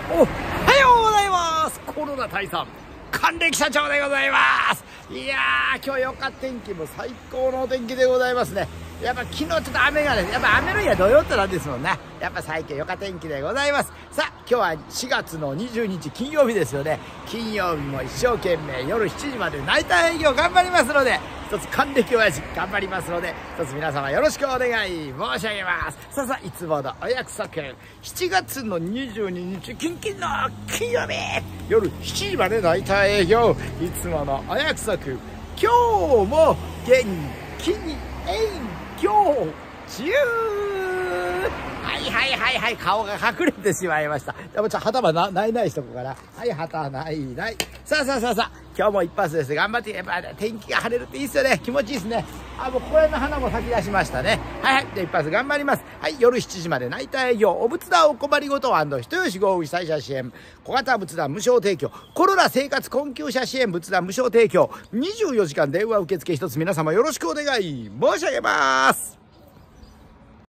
おはようございます。コロナ退散還暦社長でございます。いやー、今日よか天気も最高のお天気でございますね。やっぱ昨日ちょっと雨がね、やっぱ雨の日は土曜ってなんですもんね。やっぱ最近よか天気でございます。さあ、今日は4月の20日金曜日ですよね。金曜日も一生懸命夜7時までナイター営業頑張りますので、一つ還暦親父頑張りますので、一つ皆様よろしくお願い申し上げます。さあさあ、いつものお約束、7月の22日キンキンの金曜日夜7時までナイター営業、いつものお約束、今日も元気に営業中。はい、顔が隠れてしまいました。でもちょっと頭ないしとこから。はい、旗ない。さあ、今日も一発です。頑張って、やっぱ天気が晴れるっていいっすよね。気持ちいいっすね。もう公園の花も咲き出しましたね。はい、で一発頑張ります。はい、夜7時までナイター営業、お仏壇お困りごと&人吉豪雨被災者支援、小型仏壇無償提供、コロナ生活困窮者支援仏壇無償提供、24時間電話受付一つ皆様よろしくお願い申し上げます。